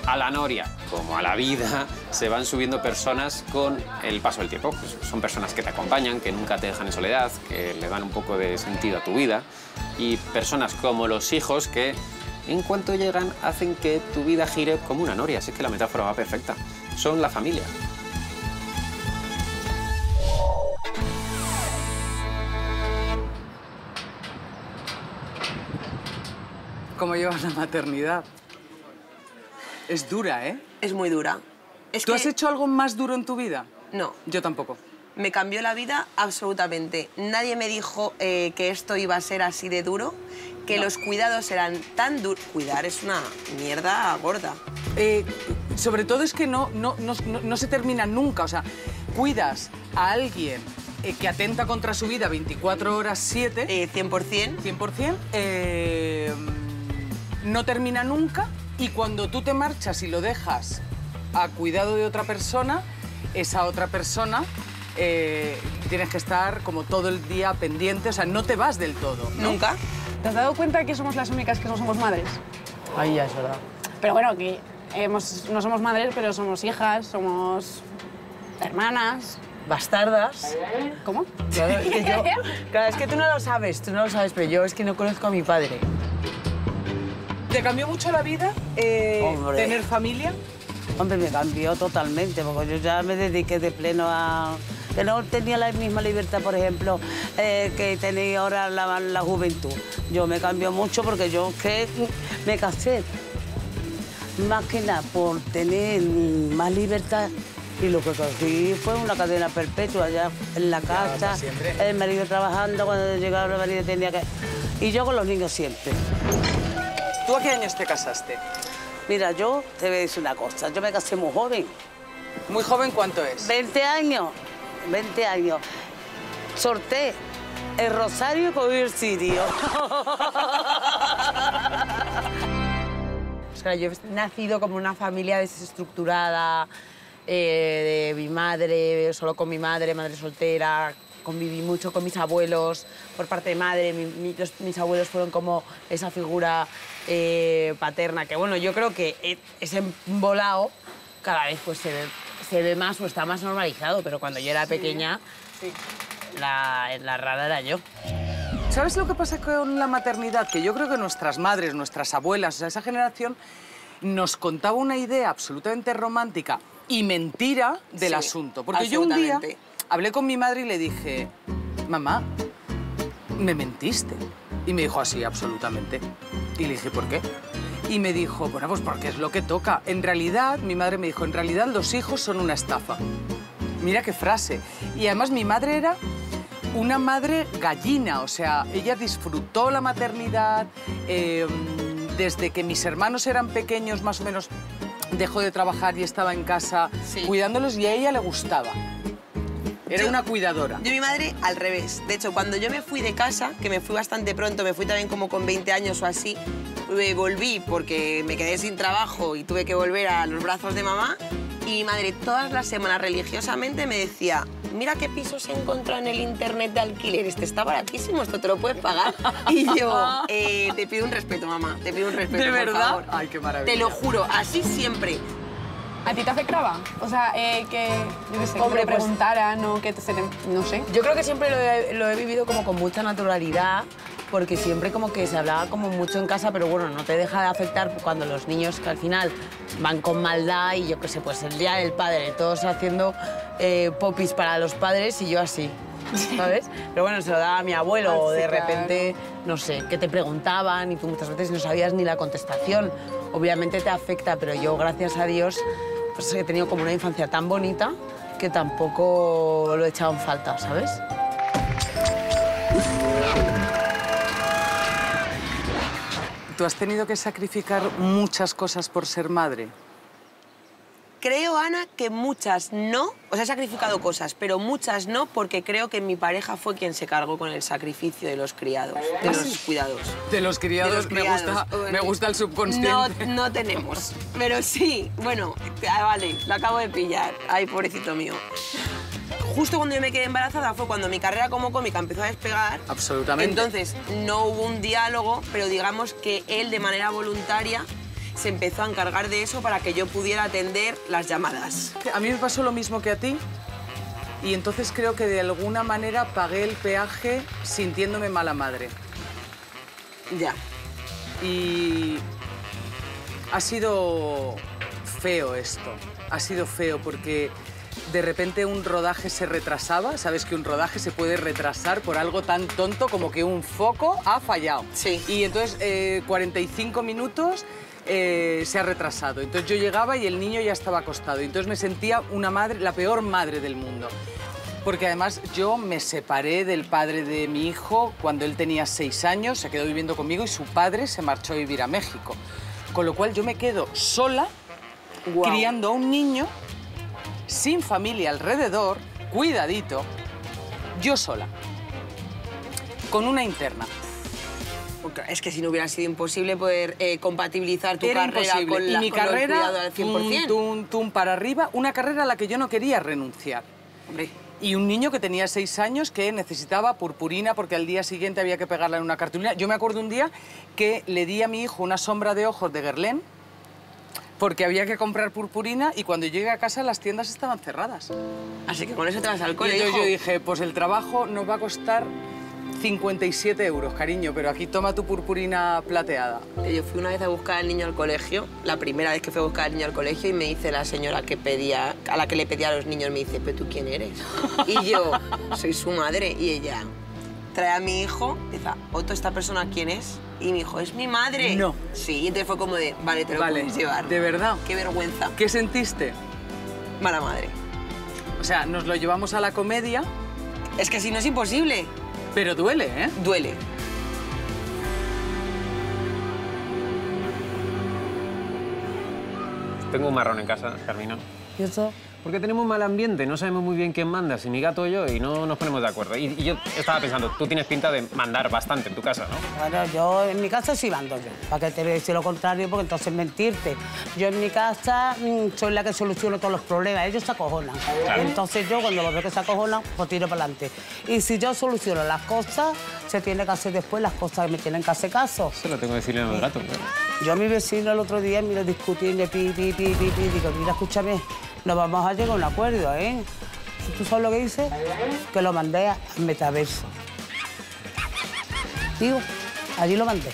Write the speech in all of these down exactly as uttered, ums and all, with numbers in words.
A la noria, como a la vida, se van subiendo personas con el paso del tiempo. Pues son personas que te acompañan, que nunca te dejan en soledad, que le dan un poco de sentido a tu vida. Y personas como los hijos que, en cuanto llegan, hacen que tu vida gire como una noria. Así que la metáfora va perfecta. Son la familia. ¿Cómo llevas la maternidad? Es dura, ¿eh? Es muy dura. Es ¿Tú que... has hecho algo más duro en tu vida? No. Yo tampoco. Me cambió la vida absolutamente. Nadie me dijo eh, que esto iba a ser así de duro, que no. Los cuidados eran tan duros. Cuidar es una mierda gorda. Eh, sobre todo es que no, no, no, no, no se termina nunca. O sea, cuidas a alguien eh, que atenta contra su vida veinticuatro horas, siete... Eh, cien por cien. cien por cien. Eh, no termina nunca. Y cuando tú te marchas y lo dejas a cuidado de otra persona, esa otra persona eh, tienes que estar como todo el día pendiente, o sea, no te vas del todo, ¿no? ¿Nunca? ¿Te has dado cuenta que somos las únicas que no somos madres? Ahí ya es verdad. Pero bueno, que hemos, no somos madres, pero somos hijas, somos hermanas. Bastardas. ¿Cómo? Claro, es que yo, claro, es que tú no lo sabes, tú no lo sabes, pero yo es que no conozco a mi padre. ¿Te cambió mucho la vida eh, tener familia? Hombre, me cambió totalmente, porque yo ya me dediqué de pleno a... Que no tenía la misma libertad, por ejemplo, eh, que tenía ahora la, la juventud. Yo me cambió mucho porque yo que me casé, más que nada, por tener más libertad. Y lo que cogí fue una cadena perpetua allá en la casa, el marido trabajando, cuando llegaba el marido tenía que... Y yo con los niños siempre. ¿Tú a qué años te casaste? Mira, yo te voy a decir una cosa, yo me casé muy joven. ¿Muy joven cuánto es? veinte años, veinte años. Sorté el rosario y cogí el cirio. O sea, yo he nacido como una familia desestructurada, eh, de mi madre, solo con mi madre, madre soltera. Conviví mucho con mis abuelos por parte de madre. Mi, mi, los, mis abuelos fueron como esa figura eh, paterna, que bueno, yo creo que ese volado cada vez pues, se, ve, se ve más o está más normalizado, pero cuando yo era sí, pequeña, sí. La, la rara era yo. ¿Sabes lo que pasa con la maternidad? Que yo creo que nuestras madres, nuestras abuelas, o sea, esa generación nos contaba una idea absolutamente romántica y mentira del sí, asunto. Porque yo un día hablé con mi madre y le dije, mamá, me mentiste. Y me dijo así, absolutamente. Y le dije, ¿por qué? Y me dijo, bueno, pues porque es lo que toca. En realidad, mi madre me dijo, en realidad los hijos son una estafa. Mira qué frase. Y además mi madre era una madre gallina, o sea, ella disfrutó la maternidad. Eh, desde que mis hermanos eran pequeños, más o menos, dejó de trabajar y estaba en casa sí. cuidándolos y a ella le gustaba. Era yo, una cuidadora. Yo, mi madre, al revés. De hecho, cuando yo me fui de casa, que me fui bastante pronto, me fui también como con veinte años o así, me volví porque me quedé sin trabajo y tuve que volver a los brazos de mamá. Y mi madre todas las semanas religiosamente me decía, mira qué piso se encontró en el internet de alquiler, este está baratísimo, esto te lo puedes pagar. Y yo, eh, te pido un respeto, mamá, te pido un respeto, ¿de por verdad? favor. Ay, qué maravilla. Te lo juro, así siempre. ¿A ti te afectaba? O sea, eh, que, yo qué sé, Hombre, que te preguntaran o que te... No sé. Yo creo que siempre lo he, lo he vivido como con mucha naturalidad, porque siempre como que se hablaba como mucho en casa, pero bueno, no te deja de afectar cuando los niños que al final van con maldad y yo qué sé, pues el día del padre, todos haciendo eh, popis para los padres y yo así, ¿sabes? Pero bueno, se lo daba a mi abuelo, o de repente, no sé, que te preguntaban y tú muchas veces no sabías ni la contestación. Obviamente te afecta, pero yo, gracias a Dios, pues he tenido como una infancia tan bonita que tampoco lo he echado en falta, ¿sabes? ¿Tú has tenido que sacrificar muchas cosas por ser madre? Creo, Ana, que muchas no. O sea, he sacrificado cosas, pero muchas no, porque creo que mi pareja fue quien se cargó con el sacrificio de los criados, de ¿Ah, los sí? cuidados. De los criados, de los criados. Me, gusta, bueno, me gusta el subconsciente. No, no tenemos, pero sí, bueno, vale, lo acabo de pillar. Ay, pobrecito mío. Justo cuando yo me quedé embarazada fue cuando mi carrera como cómica empezó a despegar. Absolutamente. Entonces, no hubo un diálogo, pero digamos que él, de manera voluntaria, se empezó a encargar de eso para que yo pudiera atender las llamadas. A mí me pasó lo mismo que a ti y entonces creo que de alguna manera pagué el peaje sintiéndome mala madre. Ya. Y ha sido feo esto, ha sido feo porque de repente un rodaje se retrasaba. Sabes que un rodaje se puede retrasar por algo tan tonto como que un foco ha fallado. Sí. Y entonces eh, cuarenta y cinco minutos eh, se ha retrasado. Entonces yo llegaba y el niño ya estaba acostado. Y entonces me sentía una madre, la peor madre del mundo. Porque además yo me separé del padre de mi hijo cuando él tenía seis años, se quedó viviendo conmigo y su padre se marchó a vivir a México. Con lo cual yo me quedo sola, Wow. criando a un niño sin familia alrededor, cuidadito, yo sola, con una interna. Es que si no hubiera sido imposible poder eh, compatibilizar tu Era carrera imposible. con, y la, mi con el carrera, cuidado al cien por cien. tum, tum, tum, para arriba, una carrera a la que yo no quería renunciar. Hombre, Y un niño que tenía seis años que necesitaba purpurina porque al día siguiente había que pegarla en una cartulina. Yo me acuerdo un día que le di a mi hijo una sombra de ojos de Guerlain porque había que comprar purpurina y cuando llegué a casa las tiendas estaban cerradas. así que con eso te vas al Y cole, entonces hijo. yo dije, pues el trabajo nos va a costar cincuenta y siete euros, cariño, pero aquí toma tu purpurina plateada. Yo fui una vez a buscar al niño al colegio, la primera vez que fui a buscar al niño al colegio, y me dice la señora que pedía, a la que le pedía a los niños, me dice, ¿pero tú quién eres? Y yo, soy su madre, y ella trae a mi hijo, dice, Otto, ¿esta persona quién es? Y mi hijo, es mi madre. No. Sí, y entonces fue como de, vale, te lo Vale, puedes llevar. de verdad. Qué vergüenza. ¿Qué sentiste? Mala madre. O sea, nos lo llevamos a la comedia, Es que si no es imposible, pero duele, ¿eh? duele. Tengo un marrón en casa, Carmina. ¿Y eso? Porque tenemos un mal ambiente, no sabemos muy bien quién manda, si mi gato o yo, y no nos ponemos de acuerdo. Y, y yo estaba pensando, tú tienes pinta de mandar bastante en tu casa, ¿no? Bueno, yo en mi casa sí mando yo. ¿Para qué te voy a decir lo contrario? Porque entonces mentirte. Yo en mi casa mmm, soy la que soluciono todos los problemas. Ellos se acojonan. Claro. Entonces yo cuando los veo que se acojonan, pues tiro para adelante. Y si yo soluciono las cosas, se tiene que hacer después las cosas que me tienen que hacer caso. Eso lo tengo que decirle a mi gato. Pero... Yo a mi vecino el otro día, mira, discutiendo, pi, pi, pi, pi, pi, digo, mira, escúchame, nos vamos a llegar a un acuerdo, ¿eh? ¿Tú sabes lo que hice? Que lo mandé a Metaverso. Digo, allí lo mandé.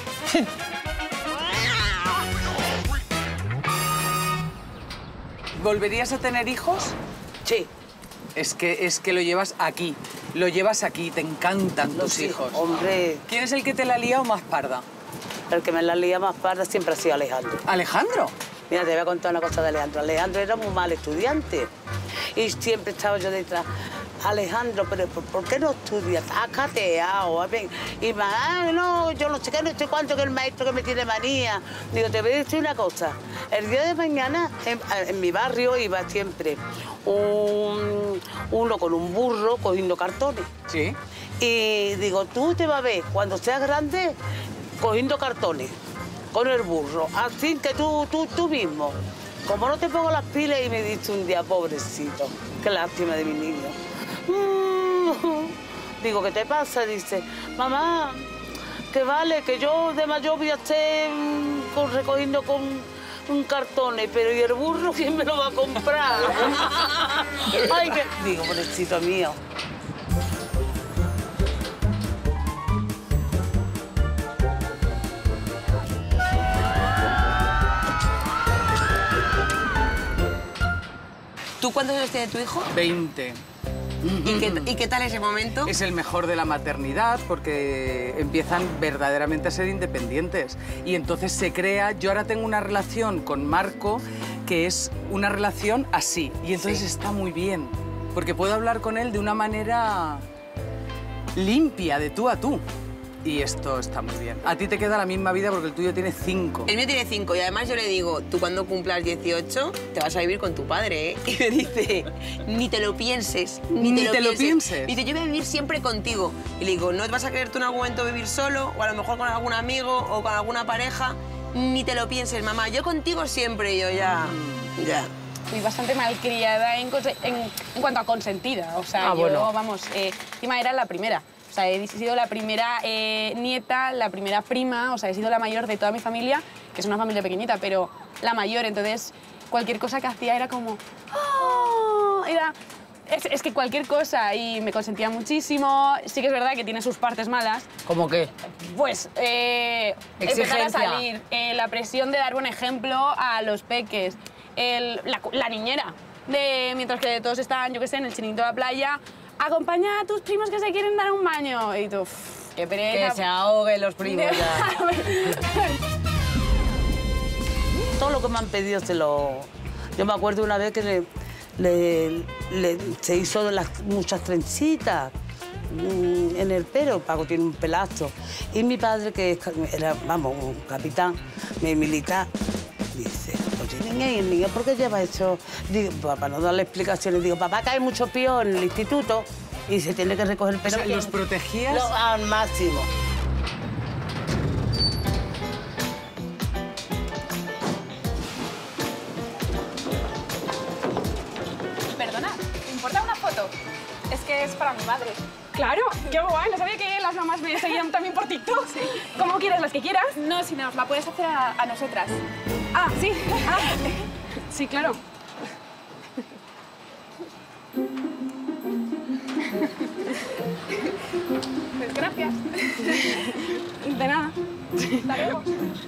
¿Volverías a tener hijos? Sí. Es que, es que lo llevas aquí, lo llevas aquí, te encantan tus Sí, hijos. Hombre, ¿Quién es el que te la ha liado más parda? el que me la lía más parda siempre ha sido Alejandro. ¿Alejandro? Mira, te voy a contar una cosa de Alejandro. Alejandro era muy mal estudiante y siempre estaba yo detrás. Alejandro, pero ¿por, por qué no estudias? Has cateado, ven. Y me, ah, no, yo no sé qué, no sé cuánto, que el maestro que me tiene manía. Digo, te voy a decir una cosa. El día de mañana, en, en mi barrio, iba siempre un, uno con un burro cogiendo cartones. Sí. Y digo, tú te vas a ver cuando seas grande cogiendo cartones con el burro, así que tú, tú, tú mismo. Como no te pongo las pilas, y me dice un día, pobrecito, qué lástima de mi niño. Mm. Digo, ¿qué te pasa? Dice, mamá, que vale, que yo de mayor voy a estar mm, con, recogiendo con un cartón, pero ¿y el burro quién me lo va a comprar? Ay, que... Digo, pobrecito mío. ¿Tú cuántos años tiene tu hijo? veinte. ¿Y qué, ¿Y qué tal ese momento? Es el mejor de la maternidad porque empiezan verdaderamente a ser independientes. Y entonces se crea... Yo ahora tengo una relación con Marco que es una relación así. Y entonces Sí. está muy bien. Porque puedo hablar con él de una manera limpia, de tú a tú. Y esto está muy bien. A ti te queda la misma vida porque el tuyo tiene cinco. El mío tiene cinco y además yo le digo, tú cuando cumplas dieciocho te vas a vivir con tu padre, ¿eh? Y me dice, ni te lo pienses, ni, Ni te, lo, te lo pienses. pienses. Dice, yo voy a vivir siempre contigo. Y le digo, ¿no te vas a querer tú en algún momento vivir solo? O a lo mejor con algún amigo o con alguna pareja. Ni te lo pienses, mamá, yo contigo siempre. Y yo ya, ya. Fui bastante malcriada en, conse- en, en cuanto a consentida. O sea, Ah, yo, bueno. vamos, eh, encima era la primera. O sea, he sido la primera eh, nieta, la primera prima, o sea, he sido la mayor de toda mi familia que es una familia pequeñita, pero la mayor, entonces cualquier cosa que hacía era como... ¡Oh! Era... Es, es que cualquier cosa, y me consentía muchísimo. Sí que es verdad que tiene sus partes malas. ¿Cómo qué? Pues eh, empezar a Exigencia. salir, eh, la presión de dar buen ejemplo a los peques, el- la, la niñera, de, mientras que todos están, yo qué sé, en el chiringuito de la playa, acompaña a tus primos que se quieren dar un baño. Y tú, uff, qué pereza. Que se ahoguen los primos ya. Todo lo que me han pedido se lo... Yo me acuerdo una vez que le, le- le- se hizo las, muchas trencitas mm, en el pelo. Paco tiene un pelazo. Y mi padre, que es ca- era, vamos, un capitán mi- militar, dice, oye, niña, ¿y el niño por qué lleva eso? Digo, para no darle explicaciones, digo, papá, que hay muchos píos en el instituto y se tiene que recoger el O pelo. sea, ¿los protegías? Lo- al máximo. Perdona, ¿te importa una foto? Es que es para mi madre. Claro, qué guay, no sabía que las mamás me seguían también por TikTok. Sí. ¿Cómo quieres, las que quieras? No, si nos la puedes hacer a, a nosotras. Ah, sí. Ah, sí, claro. Pues gracias. De nada. Hasta luego.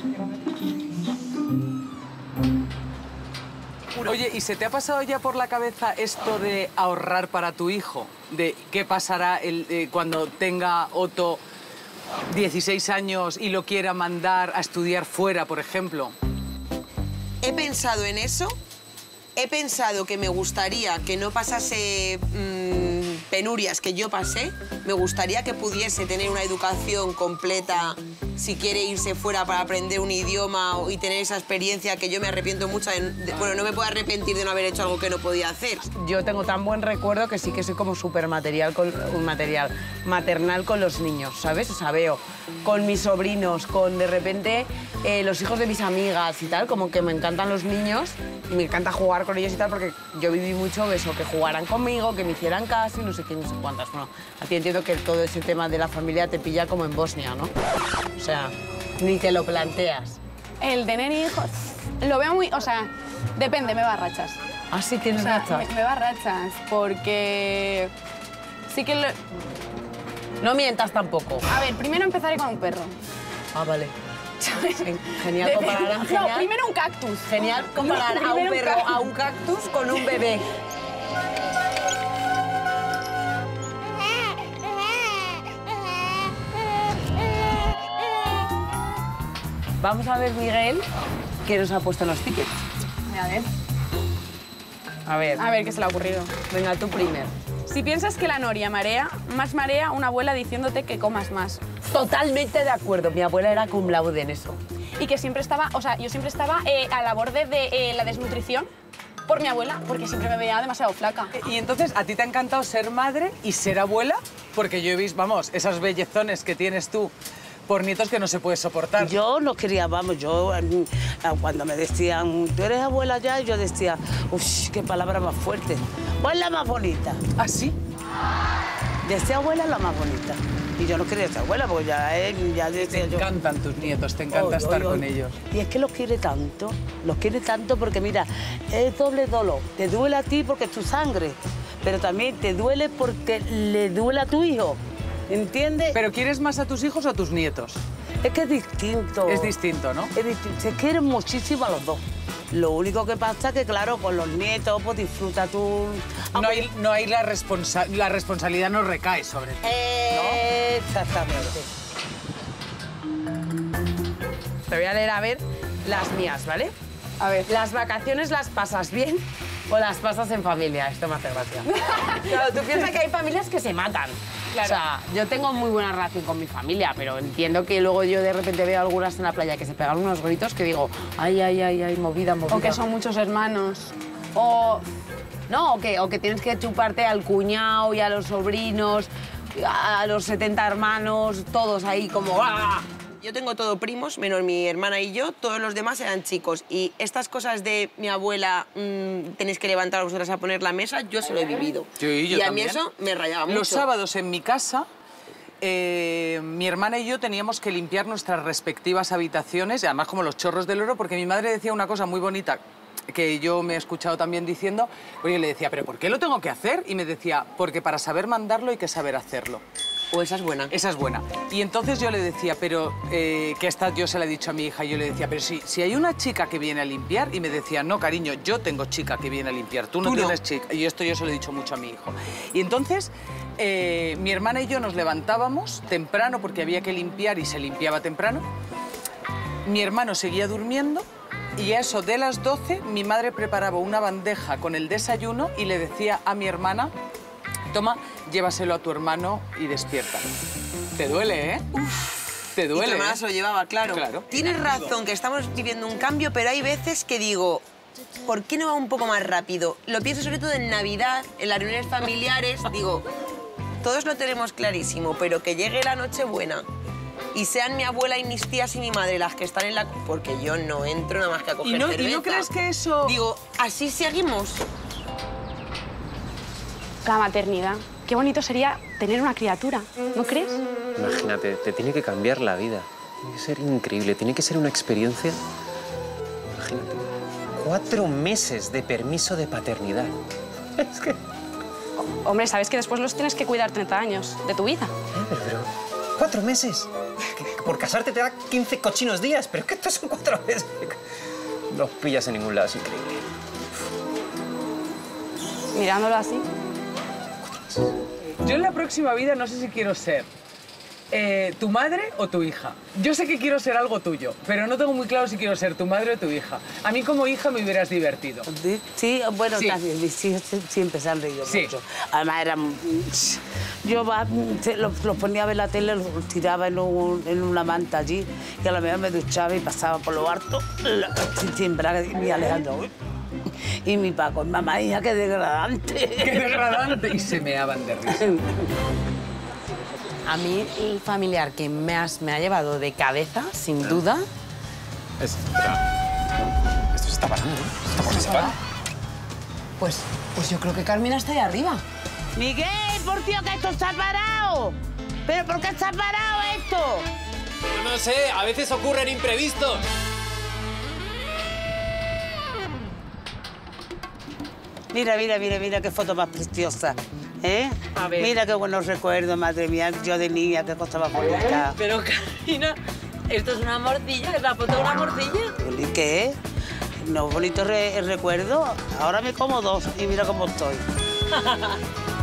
Oye, ¿y se te ha pasado ya por la cabeza esto de ahorrar para tu hijo? De qué pasará el, eh, cuando tenga Otto dieciséis años y lo quiera mandar a estudiar fuera, por ejemplo. He pensado en eso, he pensado que me gustaría que no pasase mmm, penurias que yo pasé, me gustaría que pudiese tener una educación completa si quiere irse fuera para aprender un idioma y tener esa experiencia que yo me arrepiento mucho de, de- bueno, no me puedo arrepentir de no haber hecho algo que no podía hacer. Yo tengo tan buen recuerdo que sí que soy como súper material, con, un material maternal con los niños, ¿sabes? O sea, veo con mis sobrinos, con de repente eh, los hijos de mis amigas y tal, como que me encantan los niños y me encanta jugar con ellos y tal, porque yo viví mucho eso, que jugaran conmigo, que me hicieran caso y no sé qué, no sé cuántas. Bueno, a ti entiendo que todo ese tema de la familia te pilla como en Bosnia, ¿no? O sea, ni te lo planteas. El tener hijos, lo veo muy... O sea, depende, me va a rachas. Ah, sí, O tienes sea, razón. me, me va a rachas, porque... Sí que... lo- No mientas tampoco. A ver, primero empezaré con un perro. Ah, vale. ¿Sabes? Genial De- comparar. No, Genial. primero un cactus. Genial comparar No, a un primero perro, cactus. a un cactus con un bebé. Vamos a ver, Miguel, qué nos ha puesto en los tickets. A ver. A ver, A ver qué se le ha ocurrido. venga, tú primero. Si piensas que la noria marea, más marea una abuela diciéndote que comas más. Totalmente de acuerdo. Mi abuela era cum laude en eso. Y que siempre estaba, o sea, yo siempre estaba eh, a la borde de eh, la desnutrición por mi abuela, porque siempre me veía demasiado flaca. Y entonces, ¿a ti te ha encantado ser madre y ser abuela? Porque yo he visto, vamos, esas bellezones que tienes tú por nietos que no se puede soportar. Yo no quería, vamos, yo mm, cuando me decían, ¿tú eres abuela ya? Yo decía, uff, qué palabra más fuerte. ¿Cuál es la más bonita? ¿Ah, sí? Decía abuela la más bonita. Y yo no quería ser abuela porque ya, eh, ya Te decía yo... encantan tus nietos, te encanta Oy, estar oy, con oy. ellos. Y es que los quiere tanto, los quiere tanto porque mira, es doble dolor. Te duele a ti porque es tu sangre, pero también te duele porque le duele a tu hijo, ¿entiendes? ¿Pero quieres más a tus hijos o a tus nietos? Es que es distinto. Es distinto, ¿no? Es distinto. Se quieren muchísimo a los dos. Lo único que pasa es que, claro, con los nietos, pues disfruta tú... No hay, no hay la, responsa la responsabilidad no recae sobre ti. Exactamente. Te voy a leer a ver las mías, ¿vale? A ver. ¿Las vacaciones las pasas bien o las pasas en familia? Esto me hace gracia. Claro, tú piensas que hay familias que se matan. Claro. O sea, yo tengo muy buena relación con mi familia, pero entiendo que luego yo de repente veo algunas en la playa que se pegan unos gritos que digo, ay, ay, ay, ay, movida, movida. O que son muchos hermanos. O... No, o que, o que tienes que chuparte al cuñado y a los sobrinos, a los setenta hermanos, todos ahí como... ¡ah! Yo tengo todo primos, menos mi hermana y yo, todos los demás eran chicos. Y estas cosas de mi abuela, mmm, tenéis que levantar vosotras a poner la mesa, yo se lo he vivido. Sí, yo y a también. mí eso me rayaba mucho. Los sábados en mi casa eh, mi hermana y yo teníamos que limpiar nuestras respectivas habitaciones, y además como los chorros del oro, porque mi madre decía una cosa muy bonita, que yo me he escuchado también diciendo, porque yo le decía, ¿pero por qué lo tengo que hacer? Y me decía, porque para saber mandarlo hay que saber hacerlo. O esa es buena. Esa es buena. Y entonces yo le decía, pero eh, que esta yo se la he dicho a mi hija, yo le decía, pero si, si hay una chica que viene a limpiar, y me decía, no, cariño, yo tengo chica que viene a limpiar, tú no Tú no. tienes chica. Y esto yo se lo he dicho mucho a mi hijo. Y entonces eh, mi hermana y yo nos levantábamos temprano porque había que limpiar y se limpiaba temprano. Mi hermano seguía durmiendo y a eso de las doce mi madre preparaba una bandeja con el desayuno y le decía a mi hermana, toma, llévaselo a tu hermano y despierta. Te duele, ¿eh? Uf. Te duele. Y tu hermana ¿eh? se lo llevaba, claro. Claro. Tienes razón que estamos viviendo un cambio, pero hay veces que digo, ¿por qué no va un poco más rápido? Lo pienso sobre todo en Navidad, en las reuniones familiares, digo, todos lo tenemos clarísimo, pero que llegue la Nochebuena y sean mi abuela y mis tías y mi madre las que están en la... Porque yo no entro nada más que a coger ¿Y no, cerveza. ¿Y no crees que eso...? Digo, ¿así seguimos? La maternidad. Qué bonito sería tener una criatura, ¿no crees? Imagínate, te tiene que cambiar la vida. Tiene que ser increíble, tiene que ser una experiencia... Imagínate, cuatro meses de permiso de paternidad. Es que... Hombre, sabes que después los tienes que cuidar treinta años de tu vida. Eh, pero, pero, ¿cuatro meses? Que, que por casarte te da quince cochinos días, pero que estos son cuatro meses. No los pillas en ningún lado, es increíble. Mirándolo así. Yo en la próxima vida no sé si quiero ser eh, tu madre o tu hija. Yo sé que quiero ser algo tuyo, pero no tengo muy claro si quiero ser tu madre o tu hija. A mí como hija me hubieras divertido. Sí, bueno, Sí. también mis hijos siempre se han reído Sí. mucho. Además eran... Yo va, se- los, los ponía a ver la tele, los tiraba en, un- en una manta allí y a lo mejor me duchaba y pasaba por lo harto la- siempre mi Alejandro. "Uy". Y mi Paco, mamá, hija, qué degradante. ¡Qué degradante! Y se meaban de risa. A mí, el familiar que más me ha llevado de cabeza, sin duda... Espera. Esto se está pasando, ¿no? Esto por qué se para. Pues, pues yo creo que Carmina está ahí arriba. Miguel, por Dios, que esto está parado. ¿Pero por qué está parado esto? No sé, a veces ocurren imprevistos. Mira, mira, mira, mira qué foto más preciosa. ¿Eh? A ver. Mira qué buenos recuerdos, madre mía. Yo de niña, qué cosa más bonita. Pero, Carmina, esto es una morcilla, es la foto de una morcilla. ¿Y qué? No, bonito re- recuerdo. Ahora me como dos y mira cómo estoy.